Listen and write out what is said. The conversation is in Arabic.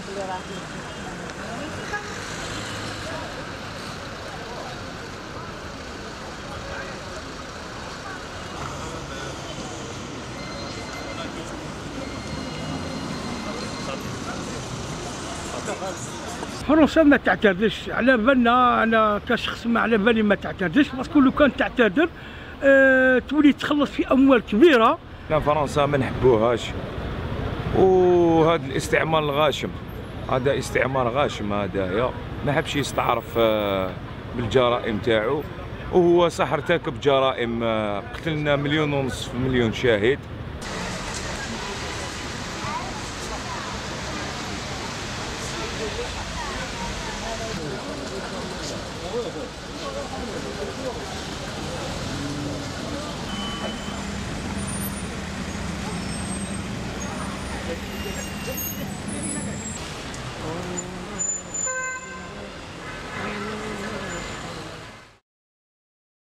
اللي راه فرنسا ما تعترضش، على بالنا انا كشخص ما على بالي ما تعترضش، باسكو لو كان تعتذر تولي تخلص في اموال كبيره. لا فرنسا ما نحبوهاش، وهذا الاستعمار الغاشم هذا استعمار غاشم هذايا، ما حبش يستعرف بالجرائم تاعو، وهو صح ارتكب جرائم، قتلنا 1.5 مليون شاهد.